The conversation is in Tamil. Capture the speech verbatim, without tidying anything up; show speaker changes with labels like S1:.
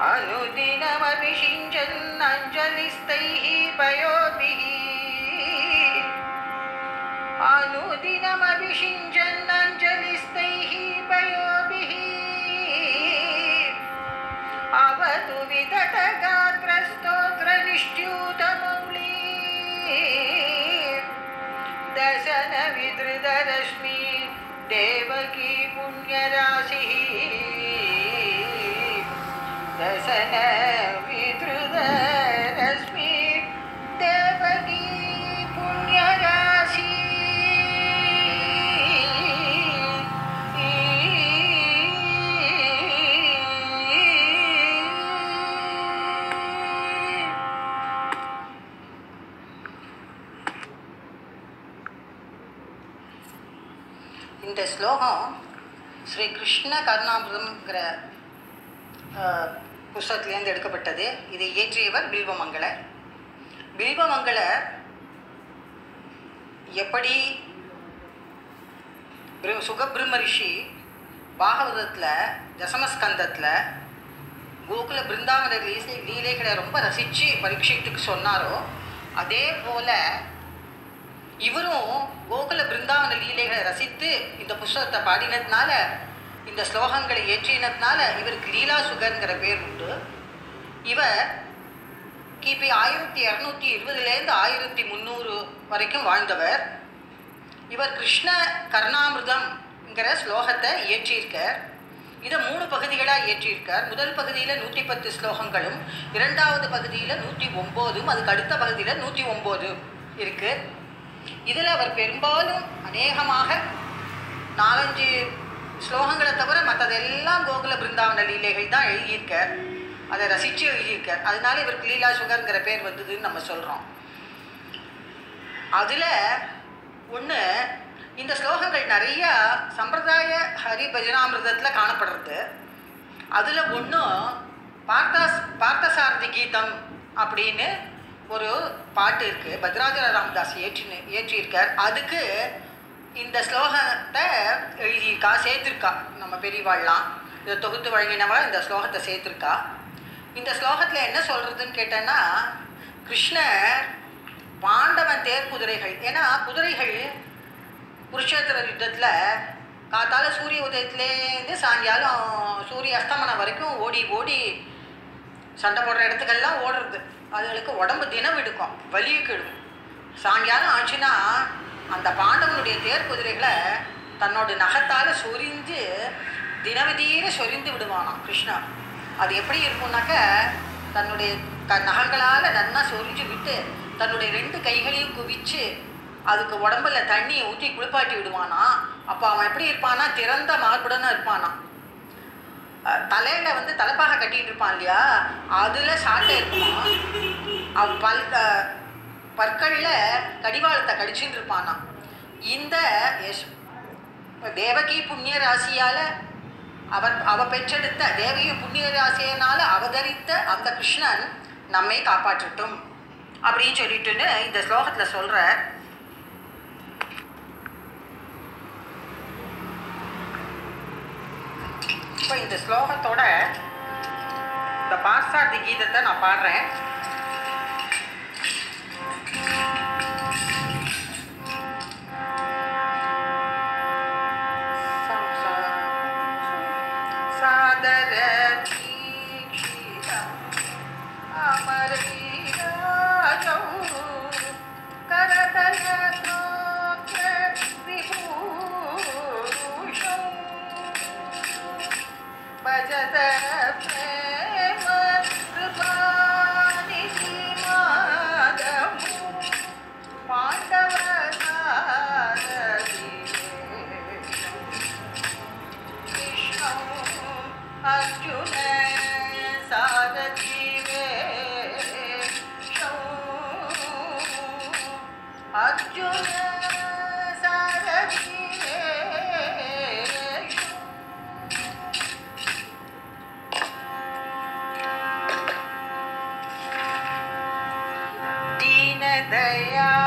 S1: अनुदिनमभिषिञ्चन् अञ्जलिस्तैः पयोभिः अनुदिनमभिषिञ्चन् अञ्जलिस्तैः पयोभिः अवतु विदतगात्रस्तोत्रनिष्ट्यूतमौली दशनविधृतरश्मि देवकी पुण्यराशिः दशनविधृतरश्मि देवकी पुण्यराशि இந்த ஸ்லோகம் ஸ்ரீ கிருஷ்ண கர்ணாமிருதம்ங்கிற புஸ்தகத்திலேருந்து எடுக்கப்பட்டது. இதை இயற்றியவர் பில்வமங்கலர். பில்வமங்கலர் எப்படி சுகபிரம்ம ரிஷி பாகவதத்தில் தசமஸ்கந்தத்தில் கோகுல பிருந்தாவன லீலை லீலைகளை ரொம்ப ரசித்து பரீட்சித்துக்கு சொன்னாரோ அதே போல் இவரும் கோகுல பிருந்தாவன லீலைகளை ரசித்து இந்த புஸ்தகத்தை பாடினதுனால இந்த ஸ்லோகங்களை ஏற்றினதுனால இவருக்கு லீலா சுகர்ங்கிற பேர் உண்டு. இவர் கிபி ஆயிரத்தி இரநூத்தி இருபதுலேருந்து ஆயிரத்தி முந்நூறு வரைக்கும் வாழ்ந்தவர். இவர் கிருஷ்ண கர்ணாமிருதம்ங்கிற ஸ்லோகத்தை இயற்றியிருக்கார். இதை மூணு பகுதிகளாக இயற்றியிருக்கார். முதல் பகுதியில் நூற்றி பத்து ஸ்லோகங்களும், இரண்டாவது பகுதியில் நூற்றி ஒம்போதும், அதுக்கு அடுத்த பகுதியில் நூற்றி ஒம்பது இருக்குது. இதில் அவர் பெரும்பாலும் அநேகமாக நாலஞ்சு ஸ்லோகங்களை தவிர மற்றதெல்லாம் கோகுல பிருந்தாவன லீலைகள் தான் எழுதியிருக்கார். அதை ரசித்து எழுதியிருக்கார். அதனால இவருக்கு லீலா சுகர்ங்கிற பேர் வந்ததுன்னு நம்ம சொல்கிறோம். அதில் ஒன்று, இந்த ஸ்லோகங்கள் நிறையா சம்பிரதாய ஹரி பஜனாமிரதத்தில் காணப்படுறது. அதில் ஒன்று பார்த்தாஸ் பார்த்தசாரதி கீதம் அப்படின்னு ஒரு பாட்டு இருக்குது. பத்ராச்சல ராமதாஸ் ஏற்றி ஏற்றியிருக்கார். அதுக்கு இந்த ஸ்லோகத்தை எழுதியிருக்கா, சேர்த்துருக்கா. நம்ம பெரியவாள்லாம் இதை தொகுத்து வழங்கினவா இந்த ஸ்லோகத்தை சேர்த்துருக்கா. இந்த ஸ்லோகத்தில் என்ன சொல்கிறதுன்னு கேட்டேன்னா, கிருஷ்ணர் பாண்டவன் தேர் குதிரைகள், ஏன்னா குதிரைகள் குருஷேத்திர யுத்தத்தில் காத்தால சூரிய உதயத்துலேருந்து சாயங்காலம் சூரிய அஸ்தமனம் வரைக்கும் ஓடி ஓடி சண்டை போடுற இடத்துக்கெல்லாம் ஓடுறது. அதுகளுக்கு உடம்பு தினம் எடுக்கும், வலியுக்கு எடுக்கும். சாயங்காலம் ஆச்சுன்னா அந்த பாண்டவனுடைய தேர் குதிரைகளை தன்னோட நகத்தால் சொரிஞ்சு தினவதீர சொரிந்து விடுவானாம் கிருஷ்ணா. அது எப்படி இருக்கும்னாக்க, தன்னுடைய க நகங்களால் நன்னா சொரிஞ்சு விட்டு தன்னுடைய ரெண்டு கைகளையும் குவிச்சு அதுக்கு உடம்புல தண்ணியை ஊற்றி குளிப்பாட்டி விடுவானா. அப்போ அவன் எப்படி இருப்பானா, திறந்த மார்புடனே இருப்பானா. தலையில் வந்து தலைப்பாக கட்டிகிட்டு இருப்பான் இல்லையா, அதில் சாட்டை இருக்குமா. அவ் பல் பற்களில் கடிவாளத்தை கடிச்சுட்டு இருப்பானா. இந்த யஷ் தேவகி புண்ணிய ராசியால் அவர் அவ பெற்றெடுத்த தேவகி புண்ணிய ராசியினால் அவதரித்த அந்த கிருஷ்ணன் நம்மை காப்பாற்றட்டும் அப்படின்னு சொல்லிட்டுன்னு இந்த ஸ்லோகத்தில் சொல்கிற. இப்போ இந்த ஸ்லோகத்தோட இந்த பார்த்தாசாரதி கீதத்தை நான் பாடுறேன். दया